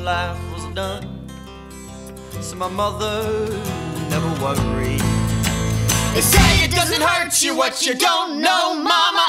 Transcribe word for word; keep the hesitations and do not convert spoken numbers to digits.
life was done, so my mother never worried. They say it doesn't hurt you what you don't know, mama.